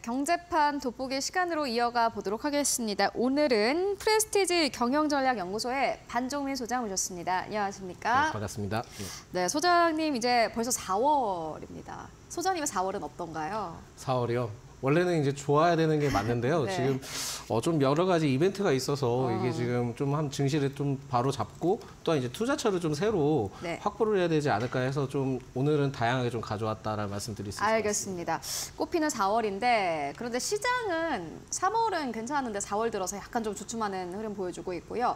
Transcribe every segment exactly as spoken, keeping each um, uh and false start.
경제판 돋보기 시간으로 이어가 보도록 하겠습니다. 오늘은 프레스티지 경영전략연구소의 반종민 소장 모셨습니다. 안녕하십니까? 네, 반갑습니다. 네, 소장님 이제 벌써 사월입니다. 소장님의 사월은 어떤가요? 사월이요? 원래는 이제 좋아야 되는 게 맞는데요. 네. 지금 어 좀 여러 가지 이벤트가 있어서 어. 이게 지금 좀 한 증시를 좀 바로 잡고 또한 이제 투자처를 좀 새로 네. 확보를 해야 되지 않을까 해서 좀 오늘은 다양하게 좀 가져왔다라는 말씀드릴 수 있습니다. 알겠습니다. 꽃피는 사월인데 그런데 시장은 삼월은 괜찮은데 사월 들어서 약간 좀 주춤하는 흐름 보여주고 있고요.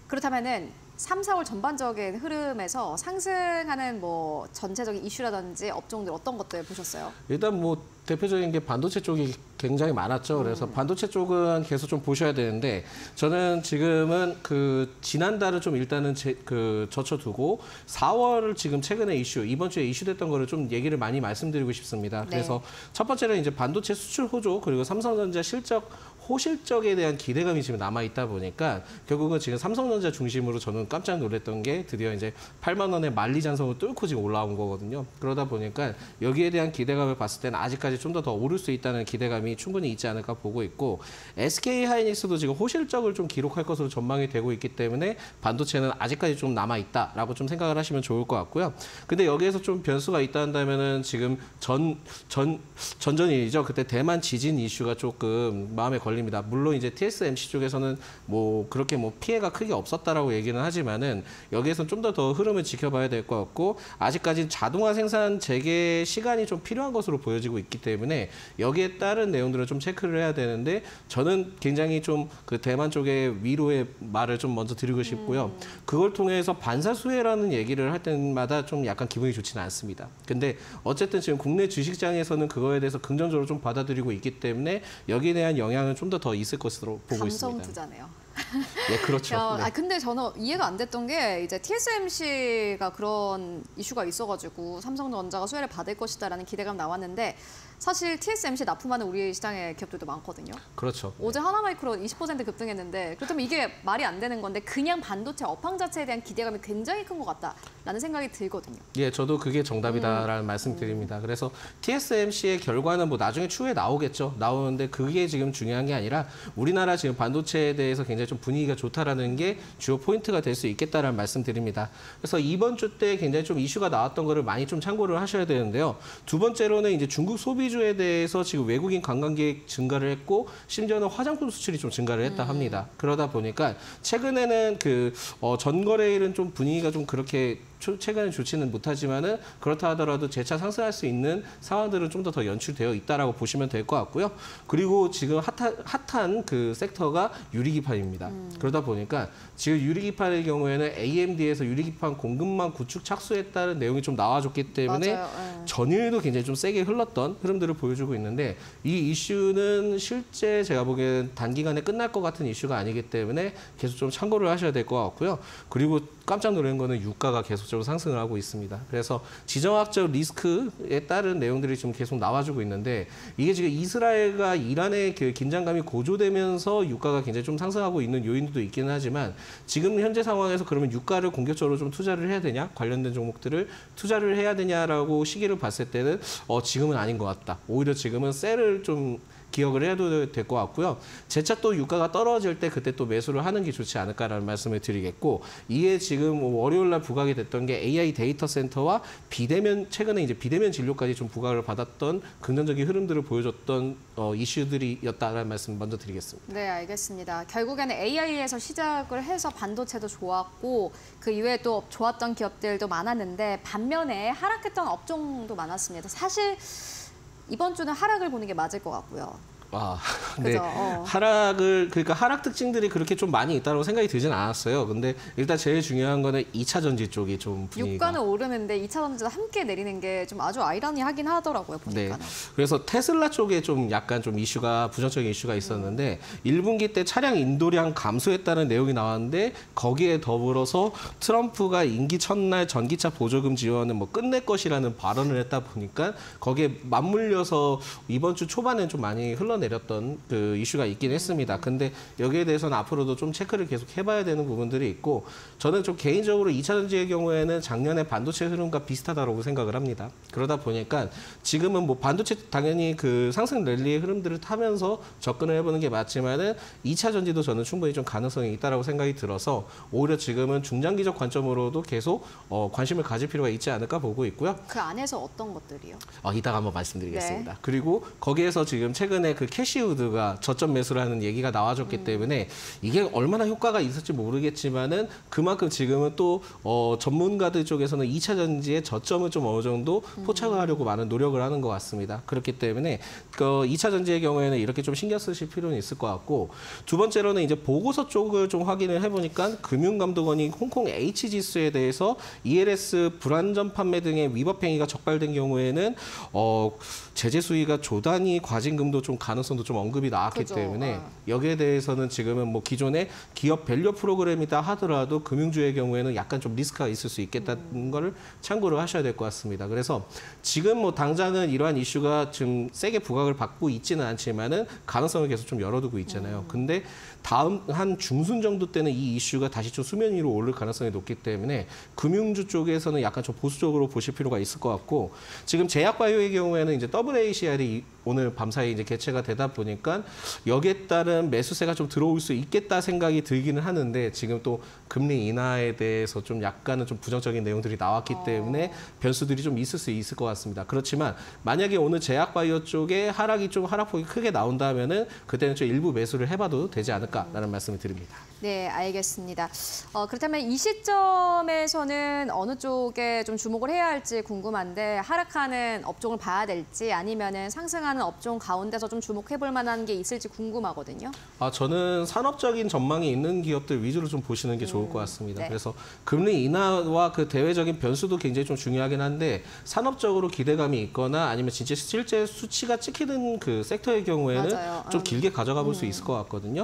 그렇다면은 삼, 사월 전반적인 흐름에서 상승하는 뭐 전체적인 이슈라든지 업종들 어떤 것들 보셨어요? 일단 뭐 대표적인 게 반도체 쪽이 굉장히 많았죠. 그래서 음. 반도체 쪽은 계속 좀 보셔야 되는데 저는 지금은 그 지난달을 좀 일단은 제, 그 젖혀두고 사월을 지금 최근에 이슈 이번 주에 이슈됐던 거를 좀 얘기를 많이 말씀드리고 싶습니다. 그래서 네. 첫 번째는 이제 반도체 수출 호조 그리고 삼성전자 실적 호실적에 대한 기대감이 지금 남아 있다 보니까 결국은 지금 삼성전자 중심으로 저는 깜짝 놀랐던 게 드디어 이제 팔만 원의 만리장성을 뚫고 지금 올라온 거거든요. 그러다 보니까 여기에 대한 기대감을 봤을 때는 아직까지 좀 더 더 오를 수 있다는 기대감이 충분히 있지 않을까 보고 있고 에스케이하이닉스도 지금 호실적을 좀 기록할 것으로 전망이 되고 있기 때문에 반도체는 아직까지 좀 남아 있다라고 좀 생각을 하시면 좋을 것 같고요. 근데 여기에서 좀 변수가 있다 한다면은 지금 전 전 전전일이죠. 그때 대만 지진 이슈가 조금 마음에 걸립니다. 물론 이제 티에스엠씨 쪽에서는 뭐 그렇게 뭐 피해가 크게 없었다라고 얘기는 하지만은 여기에서는 좀 더 더 흐름을 지켜봐야 될 것 같고 아직까지 자동화 생산 재개 시간이 좀 필요한 것으로 보여지고 있기 때문에 여기에 따른 내용들을 좀 체크를 해야 되는데 저는 굉장히 좀 그 대만 쪽의 위로의 말을 좀 먼저 드리고 싶고요. 음. 그걸 통해서 반사수혜라는 얘기를 할 때마다 좀 약간 기분이 좋지는 않습니다. 근데 어쨌든 지금 국내 주식장에서는 그거에 대해서 긍정적으로 좀 받아들이고 있기 때문에 여기에 대한 영향은 좀 더 더 있을 것으로 보고 감성 있습니다. 투자네요. 네, 그렇죠. 야, 네. 아 근데 저는 이해가 안 됐던 게 이제 티에스엠씨가 그런 이슈가 있어가지고 삼성전자가 수혜를 받을 것이다라는 기대감 나왔는데 사실 티에스엠씨 납품하는 우리 시장의 기업들도 많거든요. 그렇죠. 어제 하나마이크로 이십 퍼센트 급등했는데 그렇다면 이게 말이 안 되는 건데 그냥 반도체 업황 자체에 대한 기대감이 굉장히 큰 것 같다라는 생각이 들거든요. 예, 저도 그게 정답이다라는 음. 말씀 드립니다. 그래서 티에스엠씨의 결과는 뭐 나중에 추후에 나오겠죠. 나오는데 그게 지금 중요한 게 아니라 우리나라 지금 반도체에 대해서 굉장히 좀 분위기가 좋다라는 게 주요 포인트가 될 수 있겠다라는 말씀 드립니다. 그래서 이번 주 때 굉장히 좀 이슈가 나왔던 거를 많이 좀 참고를 하셔야 되는데요. 두 번째로는 이제 중국 소비주에 대해서 지금 외국인 관광객 증가를 했고 심지어는 화장품 수출이 좀 증가를 했다 합니다. 그러다 보니까 최근에는 그 어, 전거래일은 좀 분위기가 좀 그렇게 최근에 좋지는 못하지만은 그렇다 하더라도 재차 상승할 수 있는 상황들은 좀 더 더 연출되어 있다라고 보시면 될 것 같고요. 그리고 지금 핫한, 핫한 그 섹터가 유리기판입니다. 음. 그러다 보니까 지금 유리기판의 경우에는 에이엠디에서 유리기판 공급망 구축 착수했다는 내용이 좀 나와줬기 때문에 맞아요. 네. 전일도 굉장히 좀 세게 흘렀던 흐름들을 보여주고 있는데 이 이슈는 실제 제가 보기엔 단기간에 끝날 것 같은 이슈가 아니기 때문에 계속 좀 참고를 하셔야 될 것 같고요. 그리고 깜짝 놀란 거는 유가가 계속적으로 상승을 하고 있습니다. 그래서 지정학적 리스크에 따른 내용들이 지금 계속 나와주고 있는데 이게 지금 이스라엘과 이란의 그 긴장감이 고조되면서 유가가 굉장히 좀 상승하고 있는 요인도 있기는 하지만 지금 현재 상황에서 그러면 유가를 공격적으로 좀 투자를 해야 되냐? 관련된 종목들을 투자를 해야 되냐라고 시기를 봤을 때는 어, 지금은 아닌 것 같다. 오히려 지금은 셀을 좀 기억을 해도 될 것 같고요. 재차 또 유가가 떨어질 때 그때 또 매수를 하는 게 좋지 않을까라는 말씀을 드리겠고 이에 지금 월요일 날 부각이 됐던 게 에이아이 데이터 센터와 비대면 최근에 이제 비대면 진료까지 좀 부각을 받았던 긍정적인 흐름들을 보여줬던 어, 이슈들이었다라는 말씀 먼저 드리겠습니다. 네, 알겠습니다. 결국에는 에이아이에서 시작을 해서 반도체도 좋았고 그 이외에 또 좋았던 기업들도 많았는데 반면에 하락했던 업종도 많았습니다. 사실 이번 주는 하락을 보는 게 맞을 것 같고요. 아, 그죠? 네. 어. 하락을 그러니까 하락 특징들이 그렇게 좀 많이 있다고 생각이 들진 않았어요. 근데 일단 제일 중요한 거는 이 차 전지 쪽이 좀 분위기가. 유가는 오르는데 이 차 전지도 함께 내리는 게 좀 아주 아이러니하긴 하더라고요. 보니까는. 네. 그래서 테슬라 쪽에 좀 약간 좀 이슈가 부정적인 이슈가 있었는데 음. 일 분기 때 차량 인도량 감소했다는 내용이 나왔는데 거기에 더불어서 트럼프가 임기 첫날 전기차 보조금 지원은 뭐 끝낼 것이라는 발언을 했다 보니까 거기에 맞물려서 이번 주 초반에 좀 많이 흘러 흘러내렸던 그 이슈가 있긴 했습니다. 근데 여기에 대해서는 앞으로도 좀 체크를 계속 해봐야 되는 부분들이 있고 저는 좀 개인적으로 이 차 전지의 경우에는 작년에 반도체 흐름과 비슷하다고 생각을 합니다. 그러다 보니까 지금은 뭐 반도체 당연히 그 상승 랠리의 흐름들을 타면서 접근을 해보는 게 맞지만은 이 차 전지도 저는 충분히 좀 가능성이 있다라고 생각이 들어서 오히려 지금은 중장기적 관점으로도 계속 어, 관심을 가질 필요가 있지 않을까 보고 있고요. 그 안에서 어떤 것들이요? 어, 이따가 한번 말씀드리겠습니다. 네. 그리고 거기에서 지금 최근에 그 캐시우드가 저점 매수라는 얘기가 나와줬기 음. 때문에 이게 얼마나 효과가 있을지 모르겠지만은 그만큼 지금은 또 어, 전문가들 쪽에서는 이 차 전지의 저점을 좀 어느 정도 포착을 하려고 많은 노력을 하는 것 같습니다. 그렇기 때문에 그 이 차 전지의 경우에는 이렇게 좀 신경 쓰실 필요는 있을 것 같고 두 번째로는 이제 보고서 쪽을 좀 확인을 해보니까 금융감독원이 홍콩 H 지수에 대해서 이엘에스 불안전 판매 등의 위법 행위가 적발된 경우에는 어, 제재 수위가 조단위 과징금도 좀 가능성도 좀 언급이 나왔기 그죠. 때문에 어. 여기에 대해서는 지금은 뭐 기존의 기업 밸류 프로그램이다 하더라도 금융주의 경우에는 약간 좀 리스크가 있을 수 있겠다는 음. 거를 참고를 하셔야 될 것 같습니다. 그래서 지금 뭐 당장은 이러한 이슈가 좀 세게 부각을 받고 있지는 않지만은 가능성을 계속 좀 열어두고 있잖아요. 음. 근데 다음 한 중순 정도 때는 이 이슈가 다시 좀 수면 위로 오를 가능성이 높기 때문에 금융주 쪽에서는 약간 좀 보수적으로 보실 필요가 있을 것 같고 지금 제약바이오의 경우에는 이제 더블유에이씨알이 오늘 밤사이 이제 개최가 되다 보니까 여기에 따른 매수세가 좀 들어올 수 있겠다 생각이 들기는 하는데 지금 또 금리 인하에 대해서 좀 약간은 좀 부정적인 내용들이 나왔기 어. 때문에 변수들이 좀 있을 수 있을 것 같습니다. 그렇지만 만약에 오늘 제약바이오 쪽에 하락이 좀 하락폭이 크게 나온다면은 그때는 좀 일부 매수를 해봐도 되지 않을까라는 말씀을 드립니다. 네, 알겠습니다. 어, 그렇다면 이 시점에서는 어느 쪽에 좀 주목을 해야 할지 궁금한데 하락하는 업종을 봐야 될지 아니면은 상승하는 업종 가운데서 좀 주목해 볼 만한 게 있을지 궁금하거든요. 아, 저는 산업적인 전망이 있는 기업들 위주로 좀 보시는 게 좋을 것 같습니다. 네. 그래서 금리 인하와 그 대외적인 변수도 굉장히 좀 중요하긴 한데 산업적으로 기대감이 있거나 아니면 진짜 실제 수치가 찍히는 그 섹터의 경우에는 맞아요. 좀 음. 길게 가져가 볼 수 있을 것 같거든요.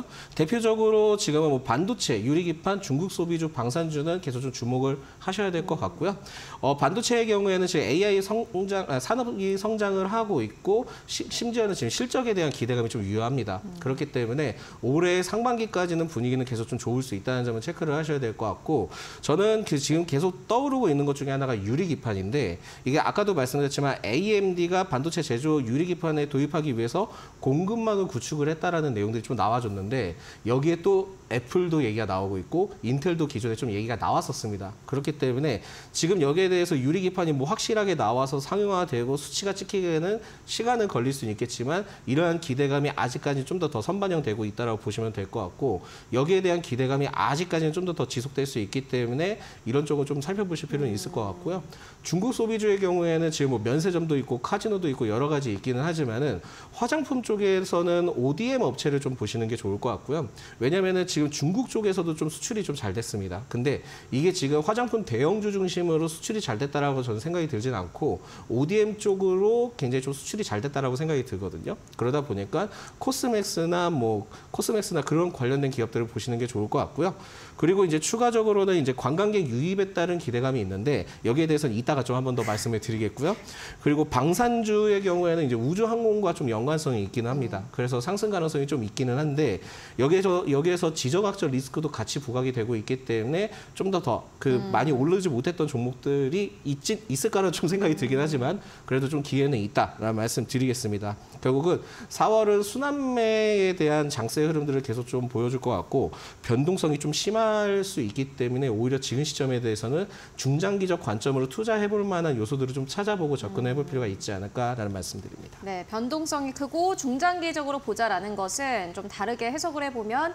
대표적으로 지금은 뭐 반도체, 유리기판, 중국 소비주, 방산주는 계속 좀 주목을 하셔야 될 것 같고요. 어, 반도체의 경우에는 지금 에이아이 성장, 아, 산업이 성장을 하고 있고 시, 심지어는 지금 실적에 대한 기대감이 좀 유효합니다. 음. 그렇기 때문에 올해 상반기까지는 분위기는 계속 좀 좋을 수 있다는 점을 체크를 하셔야 될 것 같고 저는 그 지금 계속 떠오르고 있는 것 중에 하나가 유리기판인데 이게 아까도 말씀드렸지만 에이엠디가 반도체 제조 유리기판에 도입하기 위해서 공급망을 구축을 했다라는 내용들이 좀 나와줬는데 여기에 또 애플도 얘기가 나오고 있고 인텔도 기존에 좀 얘기가 나왔었습니다. 그렇기 때문에 지금 여기에 대해서 유리기판이 뭐 확실하게 나와서 상용화되고 수치가 찍히기에는 시간은 걸릴 수는 있겠지만 이러한 기대감이 아직까지 좀 더 더 선반영되고 있다고 보시면 될 것 같고 여기에 대한 기대감이 아직까지는 좀 더 더 지속될 수 있기 때문에 이런 쪽을 좀 살펴보실 필요는 있을 것 같고요. 중국 소비주의 경우에는 지금 뭐 면세점도 있고 카지노도 있고 여러 가지 있기는 하지만은 화장품 쪽에서는 오디엠 업체를 좀 보시는 게 좋을 것 같고요. 왜냐면은 지금 중국 쪽에서도 좀 수출이 좀 잘 됐습니다. 근데 이게 지금 화장품 대형주 중심으로 수출이 잘 됐다라고 저는 생각이 들진 않고 오디엠 쪽으로 굉장히 좀 수출이 잘 됐다라고 생각이 들거든요. 그러다 보니까 코스맥스나 뭐 코스맥스나 그런 관련된 기업들을 보시는 게 좋을 것 같고요. 그리고 이제 추가적으로는 이제 관광객 유입에 따른 기대감이 있는데 여기에 대해서는 이따가 좀 한 번 더 말씀을 드리겠고요. 그리고 방산주의 경우에는 이제 우주항공과 좀 연관성이 있기는 합니다. 그래서 상승 가능성이 좀 있기는 한데 여기에서 여기에서 지정학적 리스크도 같이 부각이 되고 있기 때문에 좀 더 더 그 음. 많이 오르지 못했던 종목들이 있지, 있을까라는 좀 생각이 들긴 하지만 그래도 좀 기회는 있다라는 말씀 드리겠습니다. 결국은 사월은 순환매에 대한 장세 흐름들을 계속 좀 보여줄 것 같고 변동성이 좀 심할 수 있기 때문에 오히려 지금 시점에 대해서는 중장기적 관점으로 투자해볼 만한 요소들을 좀 찾아보고 접근해볼 필요가 있지 않을까라는 말씀드립니다. 네, 변동성이 크고 중장기적으로 보자라는 것은 좀 다르게 해석을 해보면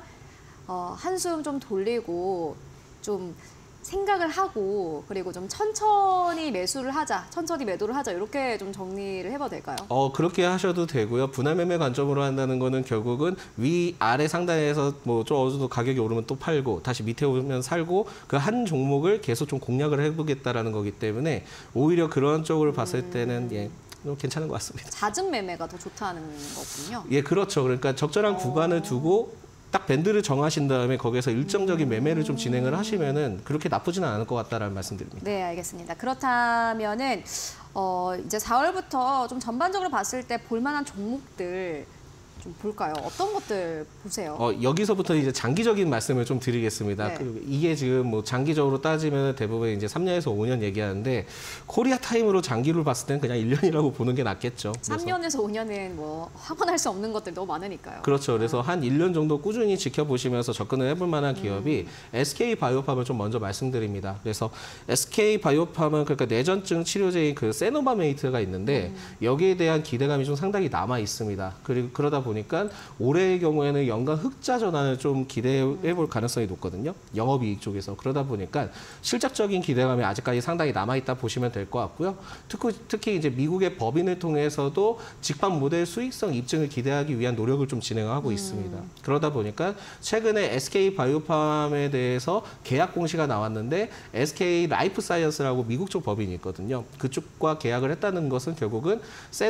어, 한숨 좀 돌리고 좀 생각을 하고 그리고 좀 천천히 매수를 하자, 천천히 매도를 하자 이렇게 좀 정리를 해봐도 될까요? 어 그렇게 하셔도 되고요. 분할 매매 관점으로 한다는 거는 결국은 위 아래 상단에서 뭐 좀 어느 정도 가격이 오르면 또 팔고 다시 밑에 오면 살고 그 한 종목을 계속 좀 공략을 해보겠다라는 거기 때문에 오히려 그런 쪽으로 봤을 때는 예. 괜찮은 것 같습니다. 잦은 매매가 더 좋다는 거군요. 예, 그렇죠. 그러니까 적절한 어... 구간을 두고 딱 밴드를 정하신 다음에 거기에서 일정적인 매매를 좀 진행을 하시면은 그렇게 나쁘지는 않을 것 같다라는 말씀드립니다. 네, 알겠습니다. 그렇다면은 어, 이제 사월부터 좀 전반적으로 봤을 때 볼만한 종목들 좀 볼까요? 어떤 것들 보세요? 어, 여기서부터 이제 장기적인 말씀을 좀 드리겠습니다. 네. 그, 이게 지금 뭐 장기적으로 따지면 대부분 이제 삼 년에서 오 년 얘기하는데 코리아 타임으로 장기를 봤을 때는 그냥 일 년이라고 보는 게 낫겠죠. 그래서. 삼 년에서 오 년은 뭐 확언할 수 없는 것들 너무 많으니까요. 그렇죠. 그래서 한 일 년 정도 꾸준히 지켜보시면서 접근을 해볼 만한 기업이 음. 에스케이바이오팜을 좀 먼저 말씀드립니다. 그래서 에스케이바이오팜은 그러니까 뇌전증 치료제인 그 세노바메이트가 있는데 음. 여기에 대한 기대감이 좀 상당히 남아 있습니다. 그리고 그러다 보니까 올해의 경우에는 연간 흑자 전환을 좀 기대해 볼 가능성이 높거든요. 영업이익 쪽에서. 그러다 보니까 실적적인 기대감이 아직까지 상당히 남아있다 보시면 될 것 같고요. 특히, 특히 이제 미국의 법인을 통해서도 직방 모델 수익성 입증을 기대하기 위한 노력을 좀 진행하고 음. 있습니다. 그러다 보니까 최근에 에스케이바이오팜에 대해서 계약 공시가 나왔는데 에스케이 라이프사이언스라고 미국 쪽 법인이 있거든요. 그쪽과 계약을 했다는 것은 결국은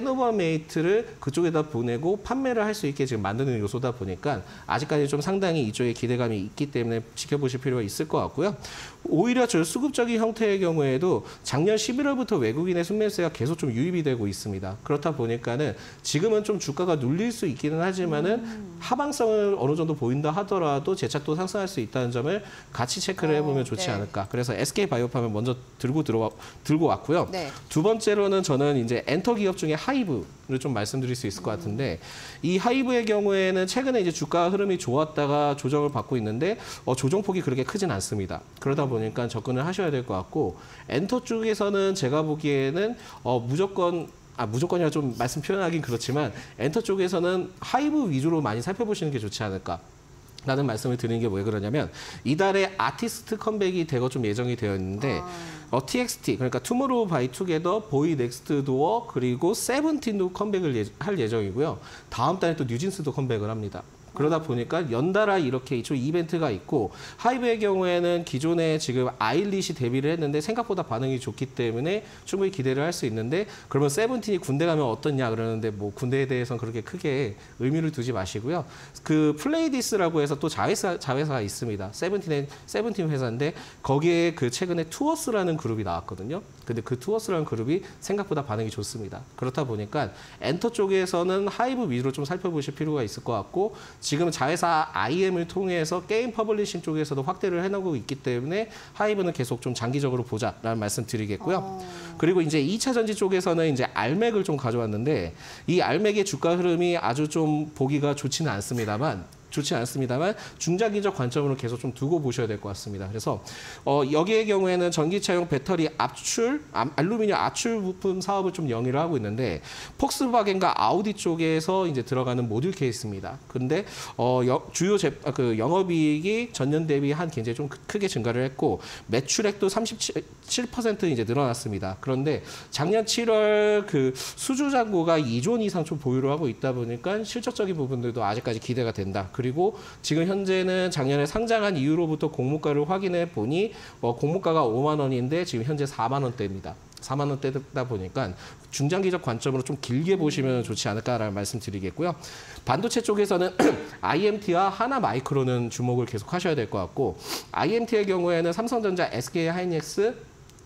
세노바메이트를 그쪽에다 보내고 판매를 할 수 있게 지금 만드는 요소다 보니까 아직까지 좀 상당히 이쪽에 기대감이 있기 때문에 지켜보실 필요가 있을 것 같고요. 오히려 저 수급적인 형태의 경우에도 작년 십일월부터 외국인의 순매수가 계속 좀 유입이 되고 있습니다. 그렇다 보니까는 지금은 좀 주가가 눌릴 수 있기는 하지만은 음. 하방성을 어느 정도 보인다 하더라도 재착도 상승할 수 있다는 점을 같이 체크를 해보면 좋지 네. 않을까. 그래서 에스케이바이오팜을 먼저 들고 들어와 들고 왔고요. 네. 두 번째로는 저는 이제 엔터 기업 중에 하이브를 좀 말씀드릴 수 있을 것 같은데 이 하이브의 경우에는 최근에 이제 주가 흐름이 좋았다가 조정을 받고 있는데 어, 조정폭이 그렇게 크진 않습니다. 그러다 보니까 접근을 하셔야 될 것 같고 엔터 쪽에서는 제가 보기에는 어, 무조건 아, 무조건이라 좀 말씀 표현하긴 그렇지만 엔터 쪽에서는 하이브 위주로 많이 살펴보시는 게 좋지 않을까. 라는 말씀을 드리는 게 왜 그러냐면 이달에 아티스트 컴백이 되고 좀 예정이 되어 있는데 아. 어, 티엑스티 그러니까 투모로우 바이 투게더, 보이 넥스트 도어 그리고 세븐틴도 컴백을 예, 할 예정이고요. 다음 달에 또 뉴진스도 컴백을 합니다. 그러다 보니까 연달아 이렇게 이쪽 이벤트가 있고 하이브의 경우에는 기존에 지금 아일릿이 데뷔를 했는데 생각보다 반응이 좋기 때문에 충분히 기대를 할 수 있는데 그러면 세븐틴이 군대 가면 어떻냐 그러는데 뭐 군대에 대해서는 그렇게 크게 의미를 두지 마시고요. 그 플레이디스라고 해서 또 자회사, 자회사가 있습니다. 세븐틴의 세븐틴 회사인데 거기에 그 최근에 투어스라는 그룹이 나왔거든요. 근데 그 투어스라는 그룹이 생각보다 반응이 좋습니다. 그렇다 보니까 엔터 쪽에서는 하이브 위주로 좀 살펴보실 필요가 있을 것 같고 지금 자회사 아이엠을 통해서 게임 퍼블리싱 쪽에서도 확대를 해나가고 있기 때문에 하이브는 계속 좀 장기적으로 보자라는 말씀 드리겠고요. 어... 그리고 이제 이 차 전지 쪽에서는 이제 알맥을 좀 가져왔는데 이 알맥의 주가 흐름이 아주 좀 보기가 좋지는 않습니다만 좋지 않습니다만 중장기적 관점으로 계속 좀 두고 보셔야 될 것 같습니다. 그래서 어, 여기의 경우에는 전기차용 배터리 압출, 알루미늄 압출 부품 사업을 좀 영위를 하고 있는데 폭스바겐과 아우디 쪽에서 이제 들어가는 모듈 케이스입니다. 그런데 어, 여, 주요 제, 그 영업이익이 전년 대비 한 굉장히 좀 크게 증가를 했고 매출액도 삼십칠 퍼센트 이제 늘어났습니다. 그런데 작년 칠월 그 수주 잔고가 이조 원 이상 좀 보유를 하고 있다 보니까 실적적인 부분들도 아직까지 기대가 된다. 그리고 지금 현재는 작년에 상장한 이후로부터 공모가를 확인해 보니 어, 공모가가 오만 원인데 지금 현재 사만 원대입니다. 사만 원대다 보니까 중장기적 관점으로 좀 길게 보시면 좋지 않을까라는 말씀 드리겠고요. 반도체 쪽에서는 아이엠티와 하나마이크로는 주목을 계속 하셔야 될 것 같고 아이엠티의 경우에는 삼성전자, 에스케이하이닉스,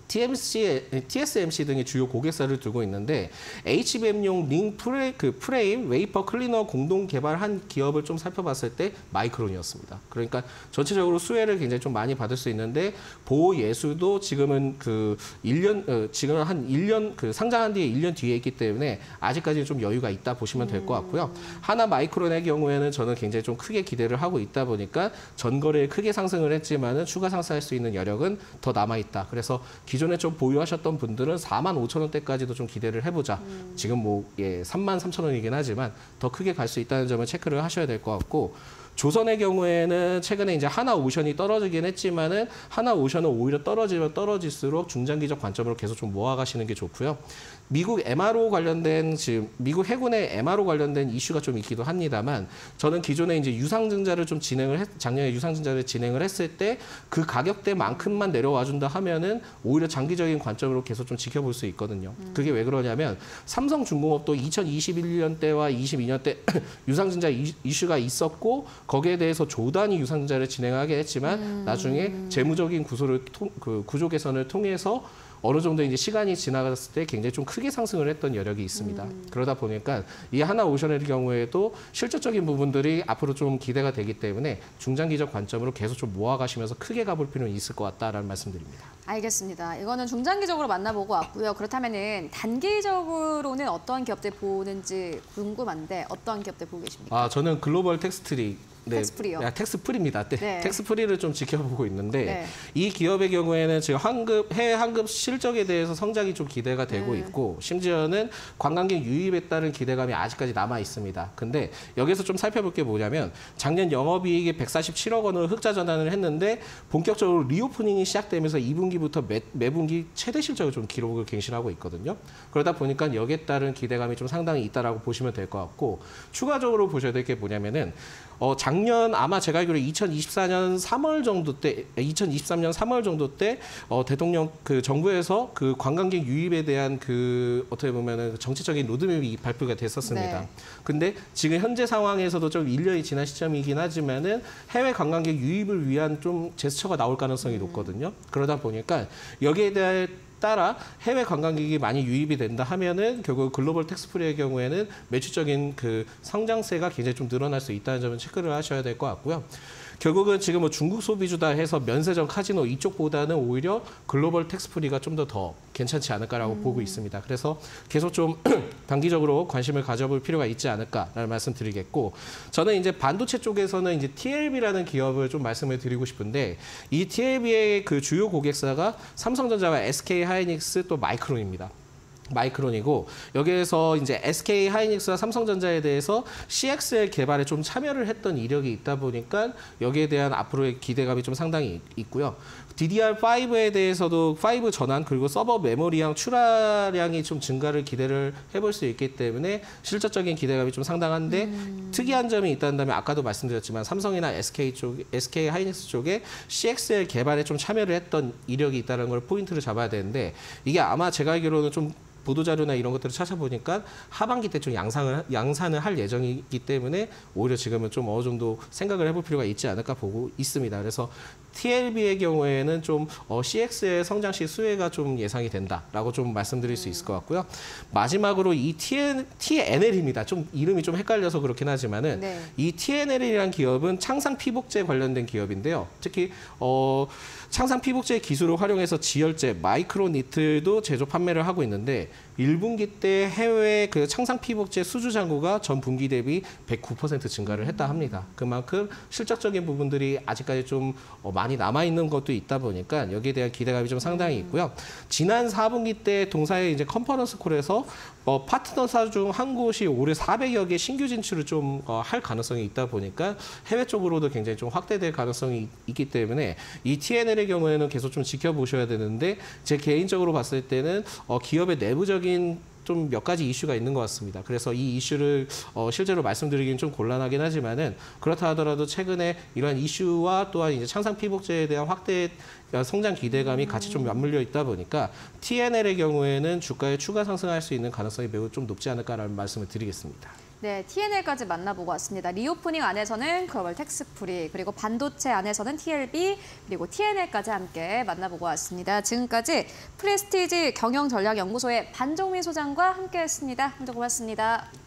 티엠씨, 티에스엠씨 등의 주요 고객사를 두고 있는데 에이치비엠용 링 프레, 그 프레임 웨이퍼 클리너 공동 개발한 기업을 좀 살펴봤을 때 마이크론이었습니다. 그러니까 전체적으로 수혜를 굉장히 좀 많이 받을 수 있는데 보호 예수도 지금은 그 일 년 어, 지금 한 일 년 그 상장한 뒤에 일 년 뒤에 있기 때문에 아직까지는 좀 여유가 있다 보시면 될 것 같고요. 하나 마이크론의 경우에는 저는 굉장히 좀 크게 기대를 하고 있다 보니까 전거래에 크게 상승을 했지만은 추가 상승할 수 있는 여력은 더 남아 있다. 그래서 기존에 좀 보유하셨던 분들은 사만 오천 원대까지도 좀 기대를 해보자. 음. 지금 뭐 예, 삼만 삼천 원이긴 하지만 더 크게 갈 수 있다는 점을 체크를 하셔야 될 것 같고 조선의 경우에는 최근에 이제 하나오션이 떨어지긴 했지만은 하나오션은 오히려 떨어지면 떨어질수록 중장기적 관점으로 계속 좀 모아가시는 게 좋고요. 미국 엠알오 관련된 지금 미국 해군의 엠알오 관련된 이슈가 좀 있기도 합니다만 저는 기존에 이제 유상증자를 좀 진행을 했, 작년에 유상증자를 진행을 했을 때 그 가격대만큼만 내려와 준다 하면은 오히려 장기적인 관점으로 계속 좀 지켜볼 수 있거든요. 음. 그게 왜 그러냐면 삼성중공업도 이천이십일 년대와 이십이 년대 유상증자 이슈가 있었고 거기에 대해서 조단위 유상증자를 진행하게 했지만 음. 나중에 재무적인 구조를 통, 그 구조 개선을 통해서 어느 정도 이제 시간이 지나갔을 때 굉장히 좀 크게 상승을 했던 여력이 있습니다. 음. 그러다 보니까 이 하나오션의 경우에도 실질적인 부분들이 앞으로 좀 기대가 되기 때문에 중장기적 관점으로 계속 좀 모아가시면서 크게 가볼 필요는 있을 것 같다라는 말씀드립니다. 알겠습니다. 이거는 중장기적으로 만나보고 왔고요. 그렇다면은 단기적으로는 어떤 기업들 보는지 궁금한데 어떤 기업들 보고 계십니까? 아, 저는 글로벌 텍스트리 네, 텍스프리요. 아, 텍스프리입니다. 네, 네. 텍스프리를 좀 지켜보고 있는데 네. 이 기업의 경우에는 지금 환급 해외 환급 실적에 대해서 성장이 좀 기대가 되고 네. 있고 심지어는 관광객 유입에 따른 기대감이 아직까지 남아 있습니다. 근데 여기서 좀 살펴볼 게 뭐냐면 작년 영업이익이 백사십칠억 원으로 흑자 전환을 했는데 본격적으로 리오프닝이 시작되면서 이 분기부터 매, 매분기 최대 실적을 좀 기록을 갱신하고 있거든요. 그러다 보니까 여기에 따른 기대감이 좀 상당히 있다라고 보시면 될 것 같고 추가적으로 보셔야 될 게 뭐냐면은 어, 작년 아마 제가 알기로 이천이십사 년 삼월 정도 때, 이천이십삼 년 삼월 정도 때 어, 대통령 그 정부에서 그 관광객 유입에 대한 그 어떻게 보면은 정책적인 로드맵이 발표가 됐었습니다. 네. 근데 지금 현재 상황에서도 좀 일 년이 지난 시점이긴 하지만은 해외 관광객 유입을 위한 좀 제스처가 나올 가능성이 높거든요. 그러다 보니까 여기에 대한 따라 해외 관광객이 많이 유입이 된다 하면은 결국 글로벌 텍스프리의 경우에는 매출적인 그 성장세가 굉장히 좀 늘어날 수 있다는 점은 체크를 하셔야 될 것 같고요. 결국은 지금 뭐 중국 소비주다 해서 면세점 카지노 이쪽보다는 오히려 글로벌 텍스프리가 좀 더 더 괜찮지 않을까라고 음. 보고 있습니다. 그래서 계속 좀 단기적으로 관심을 가져볼 필요가 있지 않을까라는 말씀드리겠고 저는 이제 반도체 쪽에서는 이제 티엘비라는 기업을 좀 말씀을 드리고 싶은데 이 티엘비의 그 주요 고객사가 삼성전자와 에스케이하이닉스 또 마이크론입니다. 마이크론이고 여기에서 이제 에스케이하이닉스와 삼성전자에 대해서 씨엑스엘 개발에 좀 참여를 했던 이력이 있다 보니까 여기에 대한 앞으로의 기대감이 좀 상당히 있고요. 디디알 파이브에 대해서도 파이브 전환 그리고 서버 메모리량 출하량이 좀 증가를 기대를 해볼 수 있기 때문에 실질적인 기대감이 좀 상당한데 음. 특이한 점이 있다면 아까도 말씀드렸지만 삼성이나 에스케이 쪽, 에스케이하이닉스 쪽에 씨엑스엘 개발에 좀 참여를 했던 이력이 있다는 걸 포인트를 잡아야 되는데 이게 아마 제가 알기로는 좀 보도자료나 이런 것들을 찾아보니까 하반기 때 좀 양상을, 양산을 할 예정이기 때문에 오히려 지금은 좀 어느 정도 생각을 해볼 필요가 있지 않을까 보고 있습니다. 그래서 티엘비의 경우에는 좀 어, 씨엑스의 성장시 수혜가 좀 예상이 된다라고 좀 말씀드릴 수 있을 것 같고요. 마지막으로 이 티엔, 티엔엘입니다. 좀 이름이 좀 헷갈려서 그렇긴 하지만은 네. 이 티엔엘이라는 기업은 창상 피복제 관련된 기업인데요. 특히 어, 창상 피복제 기술을 활용해서 지열제, 마이크로니틀도 제조 판매를 하고 있는데 일 분기 때 해외 그 창상 피복제 수주 잔고가 전 분기 대비 백구 퍼센트 증가를 했다 합니다. 그만큼 실적적인 부분들이 아직까지 좀 많이 남아있는 것도 있다 보니까 여기에 대한 기대감이 좀 상당히 있고요. 지난 사 분기 때 동사의 이제 컨퍼런스 콜에서 어, 파트너사 중 한 곳이 올해 사백여 개 신규 진출을 좀 할 어, 가능성이 있다 보니까 해외 쪽으로도 굉장히 좀 확대될 가능성이 있기 때문에 이 티엔엘의 경우에는 계속 좀 지켜보셔야 되는데 제 개인적으로 봤을 때는 어, 기업의 내부적인 좀 몇 가지 이슈가 있는 것 같습니다. 그래서 이 이슈를 어, 실제로 말씀드리기는 좀 곤란하긴 하지만은 그렇다 하더라도 최근에 이러한 이슈와 또한 이제 창상 피복제에 대한 확대 성장 기대감이 같이 좀 맞물려 있다 보니까 티엔엘의 경우에는 주가에 추가 상승할 수 있는 가능성이 매우 좀 높지 않을까라는 말씀을 드리겠습니다. 네, 티엔엘까지 만나보고 왔습니다. 리오프닝 안에서는 글로벌 텍스프리, 그리고 반도체 안에서는 티엘비, 그리고 티엔엘까지 함께 만나보고 왔습니다. 지금까지 프레스티지 경영전략연구소의 반종민 소장과 함께했습니다. 모두 고맙습니다.